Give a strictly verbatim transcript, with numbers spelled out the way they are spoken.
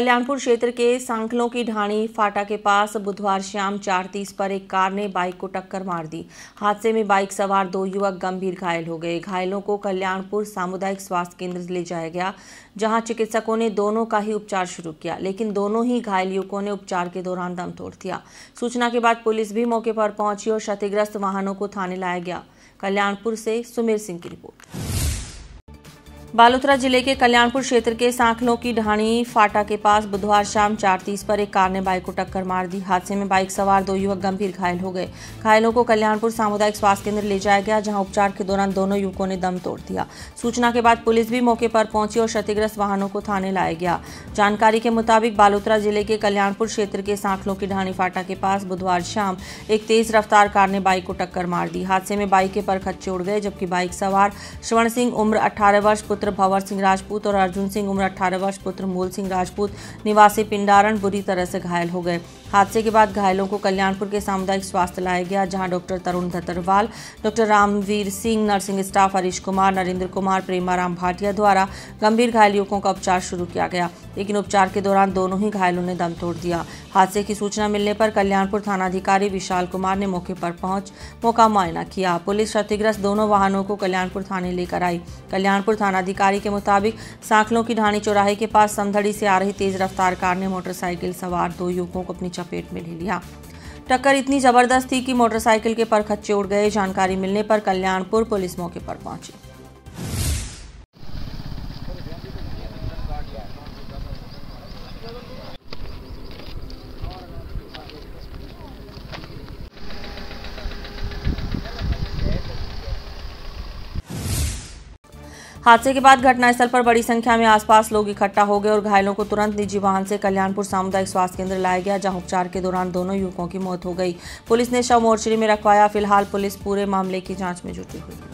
कल्याणपुर क्षेत्र के सांखलों की ढाणी फाटा के पास बुधवार शाम चार तीस पर एक कार ने बाइक को टक्कर मार दी। हादसे में बाइक सवार दो युवक गंभीर घायल हो गए। घायलों को कल्याणपुर सामुदायिक स्वास्थ्य केंद्र ले जाया गया, जहां चिकित्सकों ने दोनों का ही उपचार शुरू किया, लेकिन दोनों ही घायल युवकों ने उपचार के दौरान दम तोड़ दिया। सूचना के बाद पुलिस भी मौके पर पहुंची और क्षतिग्रस्त वाहनों को थाने लाया गया। कल्याणपुर से सुमेर सिंह की रिपोर्ट। बालोतरा जिले के कल्याणपुर क्षेत्र के सांखलों की ढाणी फाटा के पास बुधवार शाम चार तीस पर एक कार ने बाइक को टक्कर मार दी। हादसे में बाइक सवार दो युवक गंभीर घायल हो गए। घायलों को कल्याणपुर सामुदायिक स्वास्थ्य केंद्र ले जाया गया, जहां उपचार के दौरान दोनों युवकों ने दम तोड़ दिया। सूचना के बाद पुलिस भी मौके पर पहुंची और क्षतिग्रस्त वाहनों को थाने लाया गया। जानकारी के मुताबिक बालोतरा जिले के कल्याणपुर क्षेत्र के सांखलों की ढाणी फाटा के पास बुधवार शाम एक तेज रफ्तार कार ने बाइक को टक्कर मार दी। हादसे में बाइक के परखच्चे उड़ गए, जबकि बाइक सवार श्रवण सिंह उम्र अठारह वर्ष पुत्र भंवर सिंह राजपूत और अर्जुन सिंह उम्र अठारह वर्ष पुत्र मूल सिंह राजपूत निवासी पिंडारण बुरी तरह से घायल हो गए। हादसे के बाद घायलों को कल्याणपुर के सामुदायिक स्वास्थ्य लाया गया, जहां doctor Tarun Dhatarwal, doctor Ramvir Singh, nursing staff Harish Kumar, Narendra Kumar, Premaram Bhatia द्वारा गंभीर घायल युवकों का उपचार शुरू किया गया, लेकिन उपचार के दौरान दोनों ही घायलों ने दम तोड़ दिया। हादसे की सूचना मिलने पर कल्याणपुर थानाधिकारी विशाल कुमार ने मौके पर पहुंच मौका मुआयना किया। पुलिस क्षतिग्रस्त दोनों वाहनों को कल्याणपुर थाने लेकर आई। कल्याणपुर थानाधिकारी के मुताबिक सांखलों की ढाणी चौराहे के पास समधड़ी से आ रही तेज रफ्तार कार ने मोटरसाइकिल सवार दो युवकों को अपनी चपेट में ले लिया। टक्कर इतनी जबरदस्त थी कि मोटरसाइकिल के परखच्चे उड़ गए। जानकारी मिलने पर कल्याणपुर पुलिस मौके पर पहुंची। हादसे के बाद घटनास्थल पर बड़ी संख्या में आसपास लोग इकट्ठा हो गए और घायलों को तुरंत निजी वाहन से कल्याणपुर सामुदायिक स्वास्थ्य केंद्र लाया गया, जहां उपचार के दौरान दोनों युवकों की मौत हो गई। पुलिस ने शव मोर्चरी में रखवाया। फिलहाल पुलिस पूरे मामले की जांच में जुटी हुई है।